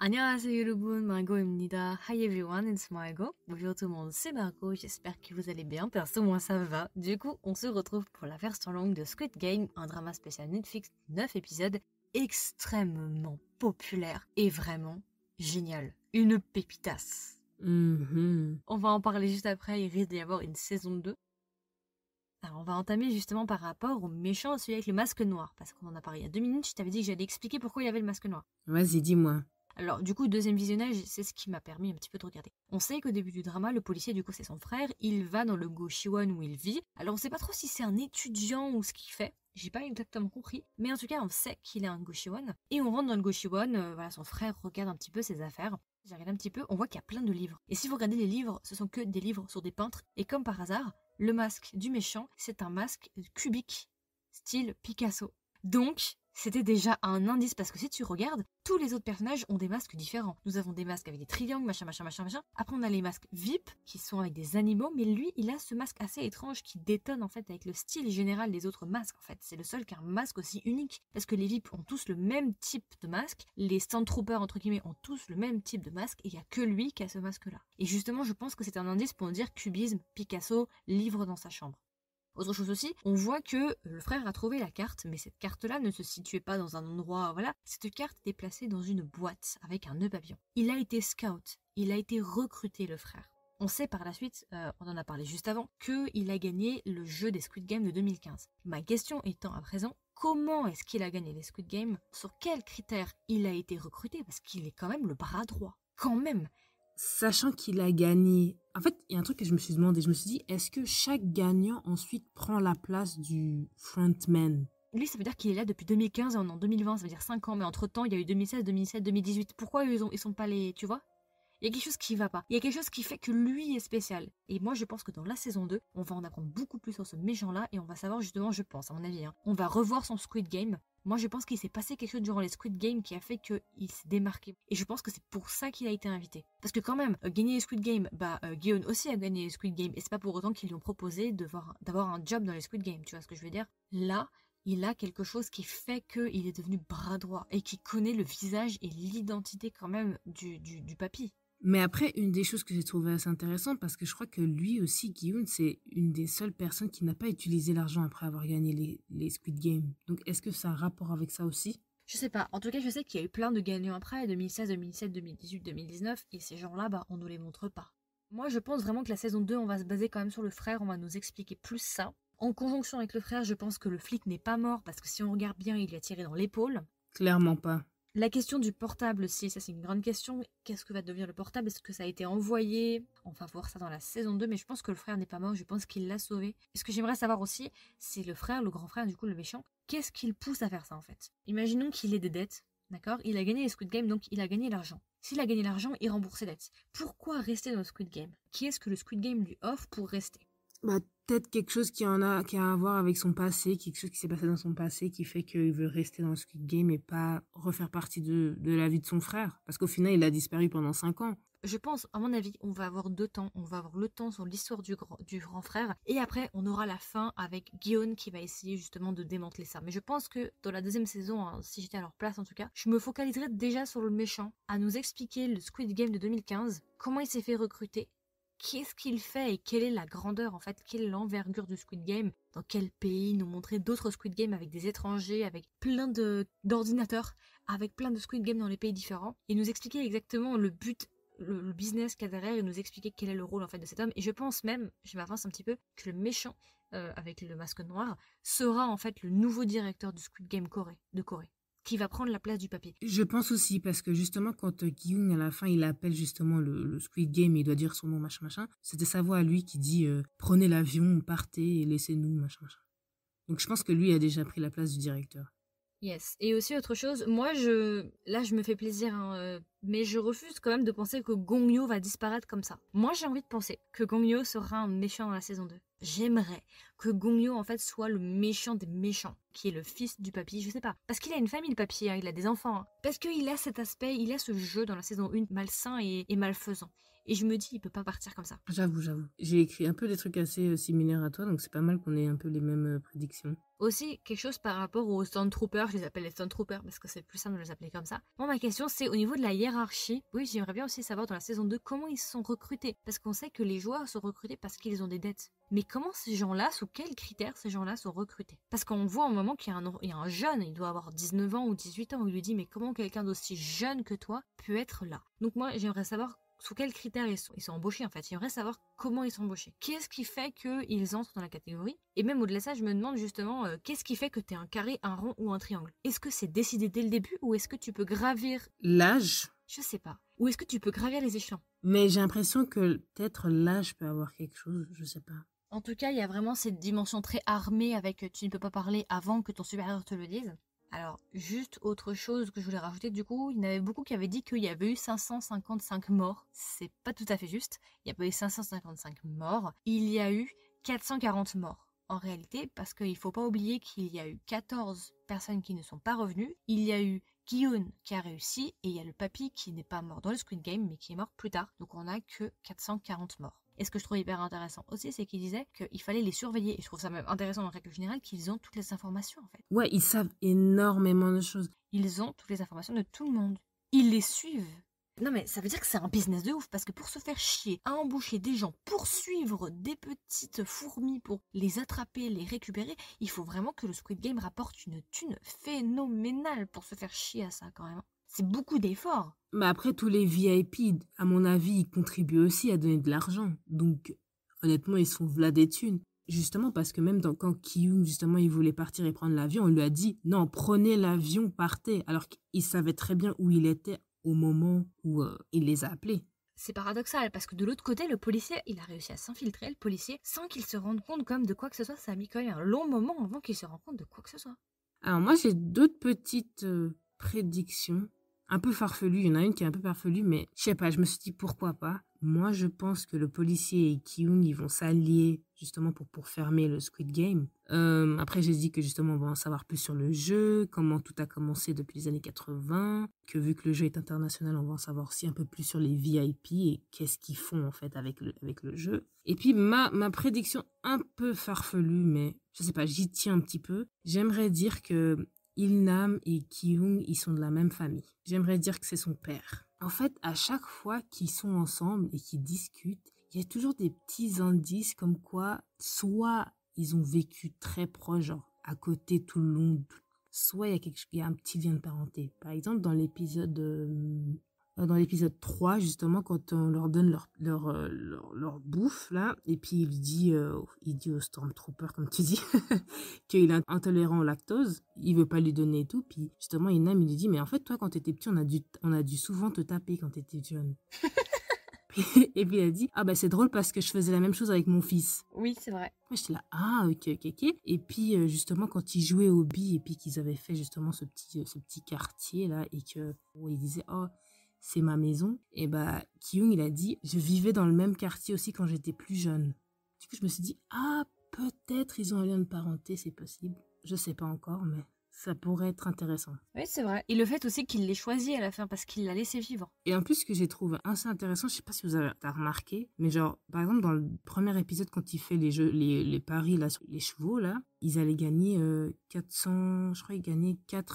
안녕하세요 여러분, Margot입니다. Hi everyone, it's Margot. Bonjour tout le monde, c'est Margot, j'espère que vous allez bien. Perso, moi ça va. Du coup, on se retrouve pour la version longue de Squid Game, un drama spécial Netflix, 9 épisodes, extrêmement populaire et vraiment génial. Une pépitasse. On va en parler juste après, il risque d'y avoir une saison 2. Alors on va entamer justement par rapport au méchant, celui avec le masque noir, parce qu'on en a parlé il y a 2 minutes, je t'avais dit que j'allais expliquer pourquoi il y avait le masque noir. Vas-y, dis-moi. Alors du coup, deuxième visionnage, c'est ce qui m'a permis un petit peu de regarder. On sait qu'au début du drama, le policier, du coup c'est son frère, il va dans le Goshiwon où il vit. Alors on sait pas trop si c'est un étudiant ou ce qu'il fait, j'ai pas exactement compris, mais en tout cas on sait qu'il est un Goshiwon. Et on rentre dans le Goshiwon, voilà, son frère regarde un petit peu ses affaires. J'ai regardé un petit peu, on voit qu'il y a plein de livres. Et si vous regardez les livres, ce sont que des livres sur des peintres. Et comme par hasard, le masque du méchant, c'est un masque cubique, style Picasso. Donc, c'était déjà un indice, parce que si tu regardes, tous les autres personnages ont des masques différents. Nous avons des masques avec des triangles, machin. Après, on a les masques VIP, qui sont avec des animaux, mais lui, il a ce masque assez étrange qui détonne, en fait, avec le style général des autres masques, en fait. C'est le seul qui a un masque aussi unique, parce que les VIP ont tous le même type de masque, les Stormtroopers, entre guillemets, ont tous le même type de masque, et il n'y a que lui qui a ce masque-là. Et justement, je pense que c'est un indice pour nous dire cubisme, Picasso, livre dans sa chambre. Autre chose aussi, on voit que le frère a trouvé la carte, mais cette carte-là ne se situait pas dans un endroit, voilà. Cette carte était placée dans une boîte avec un nœud papillon. Il a été scout, il a été recruté, le frère. On sait par la suite, on en a parlé juste avant, qu'il a gagné le jeu des Squid Game de 2015. Ma question étant à présent, comment est-ce qu'il a gagné les Squid Game? Sur quels critères il a été recruté? Parce qu'il est quand même le bras droit. Quand même. Sachant qu'il a gagné... En fait, il y a un truc que je me suis demandé. Je me suis dit, est-ce que chaque gagnant ensuite prend la place du frontman? Lui, ça veut dire qu'il est là depuis 2015 et on est en 2020, ça veut dire 5 ans. Mais entre-temps, il y a eu 2016, 2017, 2018. Pourquoi ils sont pas les... Tu vois? Il y a quelque chose qui va pas. Il y a quelque chose qui fait que lui est spécial. Et moi, je pense que dans la saison 2, on va en apprendre beaucoup plus sur ce méchant-là et on va savoir justement, je pense, à mon avis, on va revoir son Squid Game. Moi, je pense qu'il s'est passé quelque chose durant les Squid Game qui a fait qu'il s'est démarqué. Et je pense que c'est pour ça qu'il a été invité. Parce que quand même, gagner les Squid Game, Guillaume aussi a gagné les Squid Game. Et c'est pas pour autant qu'ils lui ont proposé d'avoir un job dans les Squid Game. Tu vois ce que je veux dire? Là, il a quelque chose qui fait qu'il est devenu bras droit et qui connaît le visage et l'identité quand même du papy. Mais après, une des choses que j'ai trouvé assez intéressante, parce que je crois que lui aussi, Guillaume, c'est une des seules personnes qui n'a pas utilisé l'argent après avoir gagné les Squid Game. Donc, est-ce que ça a un rapport avec ça aussi? Je sais pas. En tout cas, je sais qu'il y a eu plein de gagnants après, 2016, 2017, 2018, 2019, et ces gens-là, on nous les montre pas. Moi, je pense vraiment que la saison 2, on va se baser quand même sur le frère, on va nous expliquer plus ça. En conjonction avec le frère, je pense que le flic n'est pas mort, parce que si on regarde bien, il lui a tiré dans l'épaule. Clairement pas. La question du portable aussi, ça c'est une grande question. Qu'est-ce que va devenir le portable? Est-ce que ça a été envoyé? On va voir ça dans la saison 2, mais je pense que le frère n'est pas mort, je pense qu'il l'a sauvé. Et ce que j'aimerais savoir aussi, c'est le frère, le grand frère, du coup le méchant, qu'est-ce qu'il pousse à faire ça en fait? Imaginons qu'il ait des dettes, d'accord? Il a gagné les Squid Game, donc il a gagné l'argent. S'il a gagné l'argent, il rembourse ses dettes. Pourquoi rester dans le Squid Game? Qu'est-ce que le Squid Game lui offre pour rester? Peut-être quelque chose qui a à voir avec son passé, quelque chose qui s'est passé dans son passé qui fait qu'il veut rester dans le Squid Game et pas refaire partie de la vie de son frère. Parce qu'au final, il a disparu pendant 5 ans. Je pense, à mon avis, on va avoir 2 temps. On va avoir le temps sur l'histoire du grand frère. Et après, on aura la fin avec Guillaume qui va essayer justement de démanteler ça. Mais je pense que dans la deuxième saison, si j'étais à leur place en tout cas, je me focaliserais déjà sur le méchant, à nous expliquer le Squid Game de 2015, comment il s'est fait recruter, qu'est-ce qu'il fait et quelle est la grandeur en fait, quelle est l'envergure du Squid Game, dans quel pays, nous montrer d'autres Squid Game avec des étrangers, avec plein d'ordinateurs, avec plein de Squid Game dans les pays différents, et nous expliquer exactement le but, le business qu'il y a derrière, et nous expliquer quel est le rôle en fait de cet homme. Et je pense même, je m'avance un petit peu, que le méchant avec le masque noir sera en fait le nouveau directeur du Squid Game de Corée, qui va prendre la place du papy. Je pense aussi, parce que justement, quand Guillaume, à la fin, il appelle justement le Squid Game et il doit dire son nom, machin, c'était sa voix à lui qui dit prenez l'avion, partez et laissez-nous, machin. Donc je pense que lui a déjà pris la place du directeur. Yes. Et aussi autre chose, moi là je me fais plaisir, mais je refuse quand même de penser que Gong Yoo va disparaître comme ça. Moi j'ai envie de penser que Gong Yoo sera un méchant dans la saison 2. J'aimerais que Gong Yoo en fait soit le méchant des méchants, qui est le fils du papy, je sais pas. Parce qu'il a une famille le papy, il a des enfants. Parce qu'il a cet aspect, il a ce jeu dans la saison 1 malsain et malfaisant. Et je me dis, il peut pas partir comme ça. J'avoue. J'ai écrit un peu des trucs assez similaires à toi, donc c'est pas mal qu'on ait un peu les mêmes prédictions. Aussi, quelque chose par rapport aux Stormtroopers, je les appelle les Stormtroopers parce que c'est plus simple de les appeler comme ça. Moi, ma question, c'est au niveau de la hiérarchie. Oui, j'aimerais bien aussi savoir dans la saison 2 comment ils sont recrutés. Parce qu'on sait que les joueurs sont recrutés parce qu'ils ont des dettes. Mais comment ces gens-là, sous quels critères ces gens-là sont recrutés? Parce qu'on voit au moment qu'il y a un jeune, il doit avoir 19 ans ou 18 ans, où il lui dit mais comment quelqu'un d'aussi jeune que toi peut être là? Donc moi, j'aimerais savoir sous quels critères ils sont embauchés en fait. J'aimerais savoir comment ils sont embauchés. Qu'est-ce qui fait qu'ils entrent dans la catégorie? Et même au-delà de ça, je me demande justement qu'est-ce qui fait que tu es un carré, un rond ou un triangle? Est-ce que c'est décidé dès le début ou est-ce que tu peux gravir? L'âge, Je sais pas. Ou est-ce que tu peux gravir les échelons? mais j'ai l'impression que peut-être l'âge peut avoir quelque chose, je sais pas. En tout cas, il y a vraiment cette dimension très armée avec tu ne peux pas parler avant que ton supérieur te le dise. Alors, juste autre chose que je voulais rajouter, du coup, il y en avait beaucoup qui avaient dit qu'il y avait eu 555 morts. C'est pas tout à fait juste. Il n'y a pas eu 555 morts. Il y a eu 440 morts. En réalité, parce qu'il ne faut pas oublier qu'il y a eu 14 personnes qui ne sont pas revenues. Il y a eu Guillaume qui a réussi et il y a le papy qui n'est pas mort dans le Squid Game mais qui est mort plus tard. Donc on n'a que 440 morts. Et ce que je trouve hyper intéressant aussi, c'est qu'il disait qu'il fallait les surveiller. Et je trouve ça même intéressant en règle générale qu'ils ont toutes les informations en fait. Ouais, ils savent énormément de choses. Ils ont toutes les informations de tout le monde. Ils les suivent. Non mais ça veut dire que c'est un business de ouf parce que pour se faire chier à embaucher des gens pour suivre des petites fourmis pour les attraper, les récupérer, il faut vraiment que le Squid Game rapporte une thune phénoménale pour se faire chier à ça quand même. C'est beaucoup d'efforts. Mais après, tous les VIP, à mon avis, ils contribuent aussi à donner de l'argent. Donc, honnêtement, ils se font v'là des thunes. Justement, parce que même quand Kyung, justement, il voulait partir et prendre l'avion, on lui a dit, non, prenez l'avion, partez. Alors qu'il savait très bien où il était au moment où il les a appelés. C'est paradoxal parce que de l'autre côté, le policier, il a réussi à s'infiltrer, le policier, sans qu'il se rende compte comme de quoi que ce soit. Ça a mis quand même un long moment avant qu'il se rende compte de quoi que ce soit. Alors moi, j'ai d'autres petites prédictions, un peu farfelues. Il y en a une qui est un peu farfelue, mais je sais pas, je me suis dit pourquoi pas. Moi, je pense que le policier et Kyung, ils vont s'allier justement pour fermer le Squid Game. Après, j'ai dit que justement, on va en savoir plus sur le jeu, comment tout a commencé depuis les années 80, que vu que le jeu est international, on va en savoir aussi un peu plus sur les VIP et qu'est-ce qu'ils font en fait avec le jeu. Et puis, ma prédiction un peu farfelue, mais je sais pas, j'y tiens un petit peu. J'aimerais dire que Il-nam et Kyung, ils sont de la même famille. J'aimerais dire que c'est son père. En fait, à chaque fois qu'ils sont ensemble et qu'ils discutent, il y a toujours des petits indices comme quoi, soit ils ont vécu très proche, genre à côté tout le long, soit il y a un petit lien de parenté. Par exemple, dans l'épisode 3, justement, quand on leur donne leur bouffe, là, et puis il dit au Stormtrooper, comme tu dis, qu'il est intolérant au lactose, il veut pas lui donner et tout, puis justement, Inam, il lui dit, mais en fait, toi, quand t'étais petit, on a dû souvent te taper quand t'étais jeune. Et puis il a dit, ah bah c'est drôle parce que je faisais la même chose avec mon fils. Oui, c'est vrai. Moi j'étais là, ah ok. Et puis justement quand ils jouaient au billes et puis qu'ils avaient fait justement ce petit quartier là et que ils disaient, oh c'est ma maison, et bah Kyung il a dit, je vivais dans le même quartier aussi quand j'étais plus jeune. Du coup je me suis dit, ah peut-être ils ont un lien de parenté, c'est possible. Je sais pas encore, mais ça pourrait être intéressant. Oui, c'est vrai. Et le fait aussi qu'il l'ait choisi à la fin parce qu'il l'a laissé vivre. Et en plus, ce que j'ai trouvé assez intéressant, je sais pas si t'as remarqué, mais genre, par exemple, dans le premier épisode, quand il fait les paris là, sur les chevaux, là, ils allaient gagner 400, je crois, ils gagnaient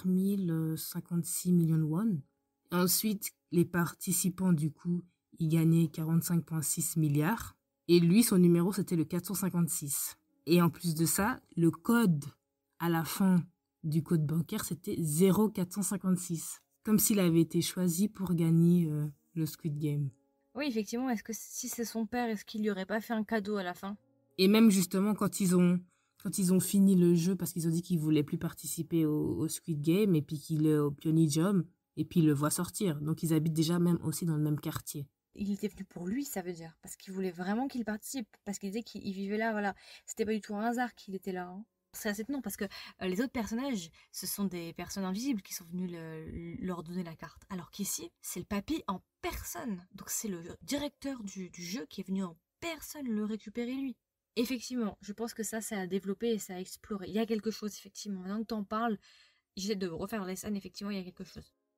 4056 millions de won. Et ensuite, les participants, du coup, ils gagnaient 45,6 milliards. Et lui, son numéro, c'était le 456. Et en plus de ça, le code à la fin du code bancaire, c'était 0,456. Comme s'il avait été choisi pour gagner le Squid Game. Oui, effectivement, est-ce que si c'est son père, est-ce qu'il lui aurait pas fait un cadeau à la fin? Et même justement, quand ils ont fini le jeu, parce qu'ils ont dit qu'ils voulaient plus participer au Squid Game, et puis qu'il est au Pyeongchang, et puis il le voit sortir. Donc ils habitent déjà même aussi dans le même quartier. Il était venu pour lui, ça veut dire, parce qu'il voulait vraiment qu'il participe, parce qu'il disait qu'il vivait là, voilà. C'était pas du tout un hasard qu'il était là, hein. C'est assez étonnant parce que les autres personnages, ce sont des personnes invisibles qui sont venues leur donner la carte. Alors qu'ici, c'est le papy en personne. Donc c'est le directeur du jeu qui est venu en personne le récupérer lui. Effectivement, je pense que ça a développé et ça a exploré. Il y a quelque chose, effectivement. Maintenant que t'en parles, j'essaie de refaire les scènes, effectivement, il y a quelque chose.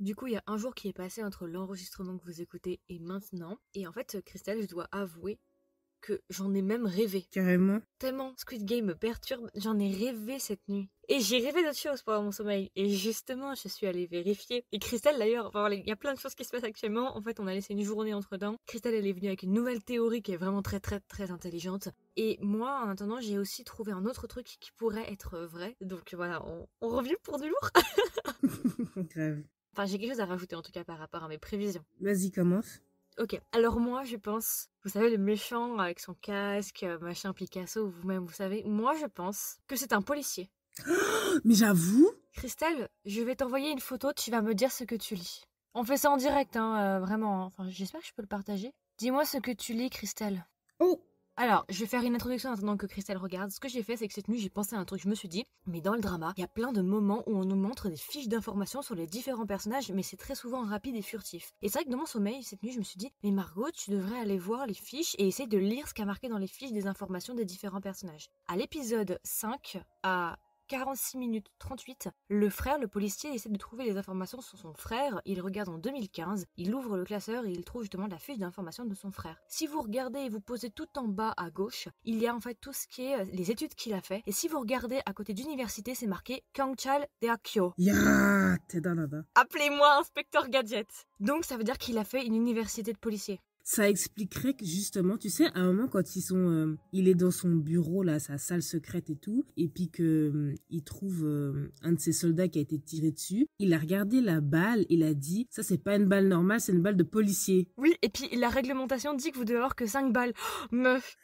Du coup, il y a un jour qui est passé entre l'enregistrement que vous écoutez et maintenant. Et en fait, Christelle, je dois avouer que j'en ai même rêvé. Carrément. Tellement Squid Game me perturbe, j'en ai rêvé cette nuit. Et j'ai rêvé d'autres choses pendant mon sommeil. Et justement, je suis allée vérifier. Et Christelle, d'ailleurs, enfin, voilà, il y a plein de choses qui se passent actuellement. En fait, on a laissé une journée entre temps. Christelle, elle est venue avec une nouvelle théorie qui est vraiment très, très, très intelligente. Et moi, en attendant, j'ai aussi trouvé un autre truc qui pourrait être vrai. Donc voilà, on revient pour du lourd. Grave. Enfin, j'ai quelque chose à rajouter en tout cas par rapport à mes prévisions. Vas-y, commence. Ok, alors moi je pense, vous savez le méchant avec son casque, machin Picasso, vous-même vous savez, moi je pense que c'est un policier. Mais j'avoue. Christelle, je vais t'envoyer une photo, tu vas me dire ce que tu lis. On fait ça en direct, hein, vraiment, enfin j'espère que je peux le partager. Dis-moi ce que tu lis, Christelle. Oh. Alors, je vais faire une introduction en attendant que Christelle regarde. Ce que j'ai fait, c'est que cette nuit, j'ai pensé à un truc. Je me suis dit, mais dans le drama, il y a plein de moments où on nous montre des fiches d'informations sur les différents personnages, mais c'est très souvent rapide et furtif. Et c'est vrai que dans mon sommeil, cette nuit, je me suis dit, mais Margot, tu devrais aller voir les fiches et essayer de lire ce qu'il y a marqué dans les fiches des informations des différents personnages. À l'épisode 5, à 46 minutes 38, le frère, le policier, essaie de trouver les informations sur son frère. Il regarde en 2015, il ouvre le classeur et il trouve justement la fiche d'information de son frère. Si vous regardez et vous posez tout en bas à gauche, il y a en fait tout ce qui est les études qu'il a fait. Et si vous regardez à côté d'université, c'est marqué Kyungchal Daehakkyo. Ya, t'es danada. Appelez-moi inspecteur gadget. Donc ça veut dire qu'il a fait une université de policier. Ça expliquerait que justement, tu sais, à un moment quand il est dans son bureau là, sa salle secrète et tout, et puis que il trouve un de ses soldats qui a été tiré dessus, il a regardé la balle, il a dit, ça c'est pas une balle normale, c'est une balle de policier. Oui, et puis la réglementation dit que vous devez avoir que 5 balles. Oh, meuf.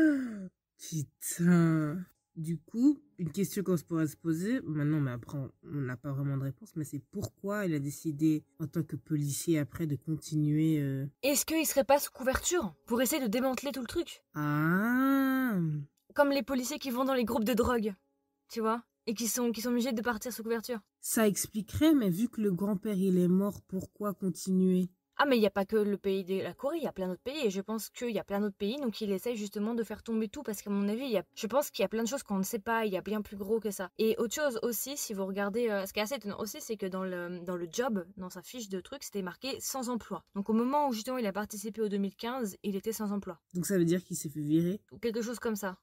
Putain. Du coup, une question qu'on se pourrait se poser, maintenant, mais après, on n'a pas vraiment de réponse, mais c'est pourquoi il a décidé, en tant que policier, après, de continuer... Est-ce qu'il serait pas sous couverture pour essayer de démanteler tout le truc? Ah. Comme les policiers qui vont dans les groupes de drogue, tu vois, et qui sont obligés de partir sous couverture. Ça expliquerait, mais vu que le grand-père, il est mort, pourquoi continuer? Ah, mais il n'y a pas que le pays de la Corée, il y a plein d'autres pays, et je pense qu'il y a plein d'autres pays, donc il essaye justement de faire tomber tout, parce qu'à mon avis, je pense qu'il y a plein de choses qu'on ne sait pas, il y a bien plus gros que ça. Et autre chose aussi, si vous regardez, ce qui est assez étonnant aussi, c'est que dans le job, dans sa fiche de truc, c'était marqué sans emploi. Donc au moment où justement il a participé au 2015, il était sans emploi. Donc ça veut dire qu'il s'est fait virer? Ou quelque chose comme ça.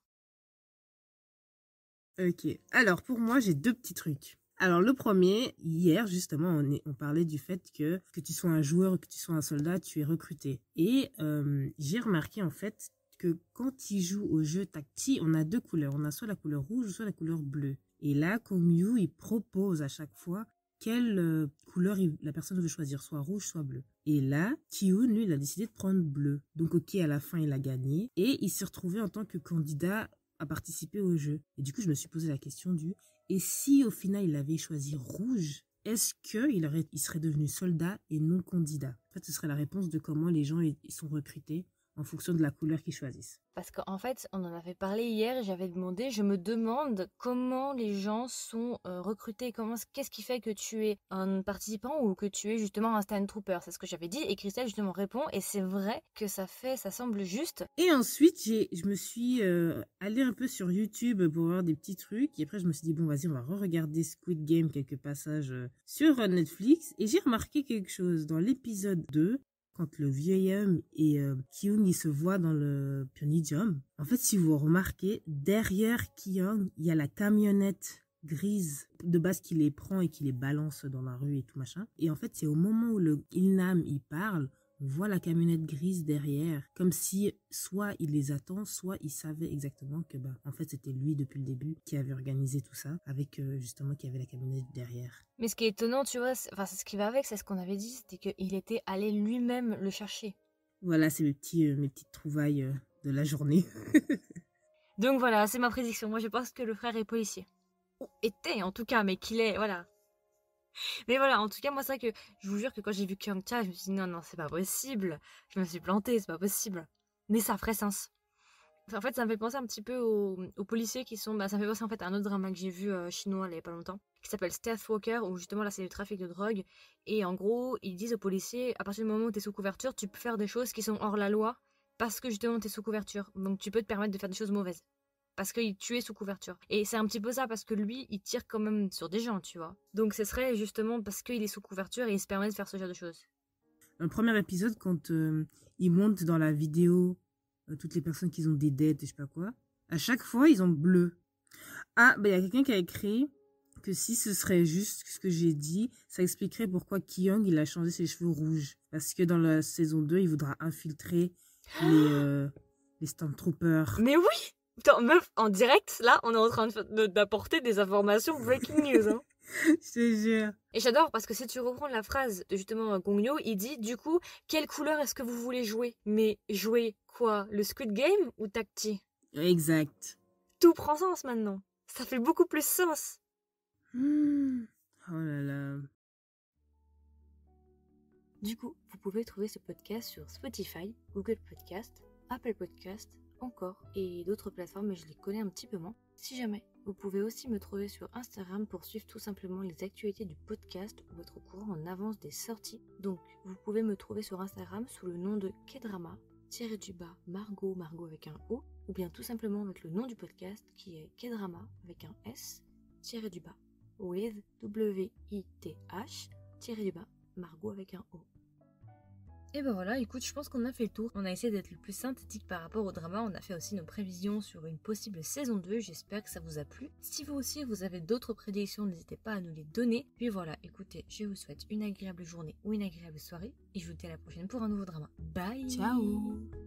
Ok. Alors, pour moi, j'ai deux petits trucs. Alors, le premier, hier, justement, on parlait du fait que tu sois un joueur ou que tu sois un soldat, tu es recruté. Et j'ai remarqué, en fait, que quand il joue au jeu tactique, on a deux couleurs. On a soit la couleur rouge, soit la couleur bleue. Et là, Kong Yu, il propose à chaque fois quelle couleur la personne veut choisir, soit rouge, soit bleu. Et là, Kyun, lui, il a décidé de prendre bleu. Donc, ok, à la fin, il a gagné. Et il s'est retrouvé en tant que candidat à participer au jeu. Et du coup, je me suis posé la question et si au final il avait choisi rouge, est-ce qu'il serait devenu soldat et non candidat? En fait, ce serait la réponse de comment les gens ils sont recrutés en fonction de la couleur qu'ils choisissent. Parce qu'en fait, on en avait parlé hier, je me demande comment les gens sont recrutés, qu'est-ce qui fait que tu es un participant ou que tu es justement un stand trooper. C'est ce que j'avais dit et Christelle justement répond et c'est vrai que ça semble juste. Et ensuite, je me suis allée un peu sur YouTube pour voir des petits trucs et après je me suis dit bon vas-y on va re-regarder Squid Game, quelques passages sur Netflix et j'ai remarqué quelque chose dans l'épisode 2. Quand le vieil homme et Kyung ils se voient dans le Pyongyang. En fait, si vous remarquez, derrière Kyung, il y a la camionnette grise de base qui les prend et qui les balance dans la rue et tout machin. Et en fait, c'est au moment où le Il-nam il parle, on voit la camionnette grise derrière, comme si soit il les attend, soit il savait exactement que en fait c'était lui depuis le début qui avait organisé tout ça, avec justement qui avait la camionnette derrière. Mais ce qui est étonnant, tu vois, c'est ce qui va avec, c'est ce qu'on avait dit, c'était qu'il était allé lui-même le chercher. Voilà, c'est mes petites trouvailles de la journée. Donc voilà, c'est ma prédiction. Moi je pense que le frère est policier. Ou était en tout cas, mais qu'il est, voilà. Mais voilà, en tout cas, moi, c'est vrai que je vous jure que quand j'ai vu Kyungcha, je me suis dit non, c'est pas possible. Je me suis plantée, c'est pas possible. Mais ça ferait sens. En fait, ça me fait penser un petit peu aux policiers qui sont. Ça me fait penser en fait à un autre drama que j'ai vu chinois il y a pas longtemps, qui s'appelle Stealth Walker, où justement là c'est du trafic de drogue. Et en gros, ils disent aux policiers à partir du moment où t'es sous couverture, tu peux faire des choses qui sont hors la loi parce que justement t'es sous couverture. Donc tu peux te permettre de faire des choses mauvaises. parce qu'il tuait sous couverture. Et c'est un petit peu ça, parce que lui, il tire quand même sur des gens, tu vois. Donc ce serait justement parce qu'il est sous couverture et il se permet de faire ce genre de choses. Dans le premier épisode, quand ils montent dans la vidéo toutes les personnes qui ont des dettes et je sais pas quoi, à chaque fois, ils ont bleu. Ah, il y a quelqu'un qui a écrit que si ce serait juste ce que j'ai dit, ça expliquerait pourquoi Ki-young, il a changé ses cheveux rouges. Parce que dans la saison 2, il voudra infiltrer les Stormtroopers. Mais oui! Putain, meuf, en direct, là, on est en train d'apporter des informations breaking news, hein. Je te jure. Et j'adore parce que si tu reprends la phrase de justement Gong Yoo, il dit du coup, quelle couleur est-ce que vous voulez jouer? Mais jouer quoi? Le Squid Game ou Tacti? Exact. Tout prend sens maintenant. Ça fait beaucoup plus sens. Oh là là. Du coup, vous pouvez trouver ce podcast sur Spotify, Google Podcast, Apple Podcast, encore, et d'autres plateformes, mais je les connais un petit peu moins. Si jamais, vous pouvez aussi me trouver sur Instagram pour suivre tout simplement les actualités du podcast ou être au courant en avance des sorties. Donc, vous pouvez me trouver sur Instagram sous le nom de Kedrama, Margot avec un O, ou bien tout simplement avec le nom du podcast qui est Kedrama avec un S, with WITH, Margot avec un O. Et ben voilà, écoute, je pense qu'on a fait le tour. On a essayé d'être le plus synthétique par rapport au drama. On a fait aussi nos prévisions sur une possible saison 2. J'espère que ça vous a plu. Si vous aussi, vous avez d'autres prédictions, n'hésitez pas à nous les donner. Puis voilà, écoutez, je vous souhaite une agréable journée ou une agréable soirée. Et je vous dis à la prochaine pour un nouveau drama. Bye! Ciao!